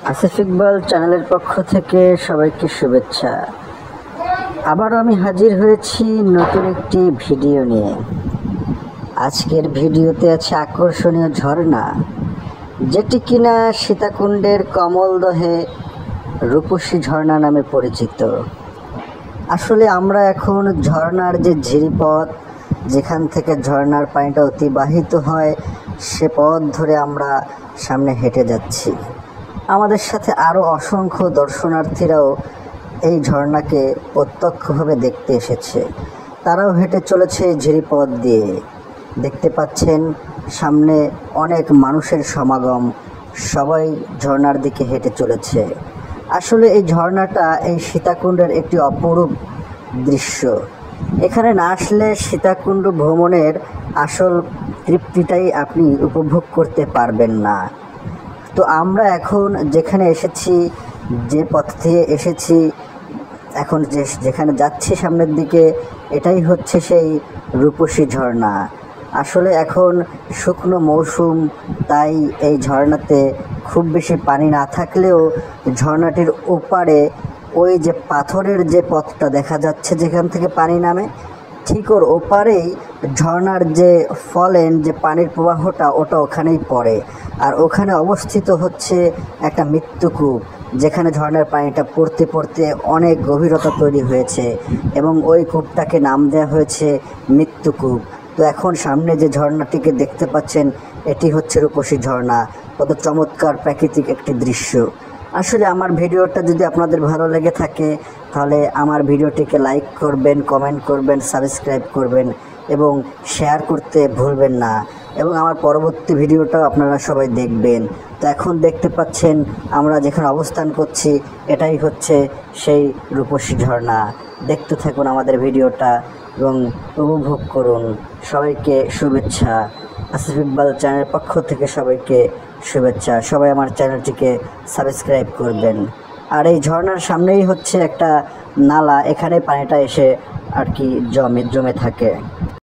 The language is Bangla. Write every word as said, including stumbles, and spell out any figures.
আসিফ ইকবাল চ্যানেলের পক্ষ থেকে সবাইকে শুভেচ্ছা। আবারও আমি হাজির হয়েছি নতুন একটি ভিডিও নিয়ে। আজকের ভিডিওতে আছে আকর্ষণীয় ঝর্ণা, যেটি কিনা সীতাকুণ্ডের কমলদহে রূপসী ঝর্ণা নামে পরিচিত। আসলে আমরা এখন ঝর্ণার যে ঝিরিপথ, যেখান থেকে ঝর্ণার পানিটা অতিবাহিত হয়, সে পথ ধরে আমরা সামনে হেঁটে যাচ্ছি। আমাদের সাথে আরও অসংখ্য দর্শনার্থীরাও এই ঝর্ণাকে প্রত্যক্ষভাবে দেখতে এসেছে। তারাও হেঁটে চলেছে এই ঝিরিপথ দিয়ে। দেখতে পাচ্ছেন সামনে অনেক মানুষের সমাগম, সবাই ঝর্ণার দিকে হেঁটে চলেছে। আসলে এই ঝর্ণাটা এই সীতাকুণ্ডের একটি অপরূপ দৃশ্য। এখানে না আসলে সীতাকুণ্ড ভ্রমণের আসল তৃপ্তিটাই আপনি উপভোগ করতে পারবেন না। তো আমরা এখন যেখানে এসেছি, যে পথ দিয়ে এসেছি, এখন যে যেখানে যাচ্ছি সামনের দিকে, এটাই হচ্ছে সেই রূপসী ঝর্ণা। আসলে এখন শুকনো মৌসুম, তাই এই ঝর্ণাতে খুব বেশি পানি না থাকলেও ঝর্ণাটির ওপারে ওই যে পাথরের যে পথটা দেখা যাচ্ছে যেখান থেকে পানি নামে, ঠিক ওর ওপারেই ঝর্ণার যে ফলেন যে পানির প্রবাহটা, ওটা ওখানেই পড়ে। আর ওখানে অবস্থিত হচ্ছে একটা মৃত্যুকূপ, যেখানে ঝর্ণার পানিটা পড়তে পড়তে অনেক গভীরতা তৈরি হয়েছে এবং ওই কূপটাকে নাম দেওয়া হয়েছে মৃত্যুকূপ। তো এখন সামনে যে ঝর্ণাটিকে দেখতে পাচ্ছেন, এটি হচ্ছে রূপসী ঝর্ণা। কত চমৎকার প্রাকৃতিক একটি দৃশ্য। আসলে আমার ভিডিওটা যদি আপনাদের ভালো লেগে থাকে, তাহলে আমার ভিডিওটিকে লাইক করবেন, কমেন্ট করবেন, সাবস্ক্রাইব করবেন এবং শেয়ার করতে ভুলবেন না। এবং আমার পরবর্তী ভিডিওটাও আপনারা সবাই দেখবেন। তো এখন দেখতে পাচ্ছেন আমরা যেখানে অবস্থান করছি, এটাই হচ্ছে সেই রূপসী ঝর্ণা। দেখতে থাকুন আমাদের ভিডিওটা এবং উপভোগ করুন। সবাইকে শুভেচ্ছা। আসিফ ইকবাল চ্যানেলের পক্ষ থেকে সবাইকে শুভেচ্ছা। সবাই আমার চ্যানেলটিকে সাবস্ক্রাইব করবেন। আর এই ঝর্ণার সামনেই হচ্ছে একটা নালা, এখানে পানিটা এসে আর কি জমে জমে থাকে।